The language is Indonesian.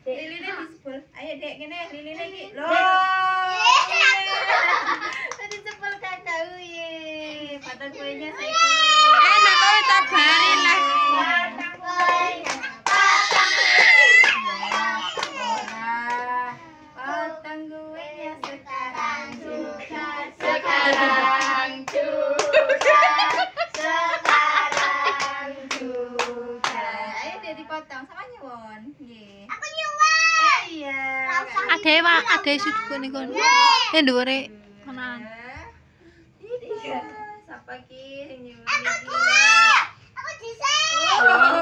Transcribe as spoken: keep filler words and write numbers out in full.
Liline disebul. Ayo Dek, ngene liline iki. Loh. Tadi sebel kakak uye. Patang kuenya saiki. Enak kok tabari lah. Patang kuenya. Patang kuenya. Patang kuenya sekarang juga. Sekarang juga. Sekarang juga. Ayo Dek dipotong sama nyuwun. Nggih. Aku nyuwun. Eh iya. Ade wae, ade sudku niku. Eh dhuwure kanan. Iya. Sapa ki sing nyuwun iki? Aku. Aku dhisik. Oh.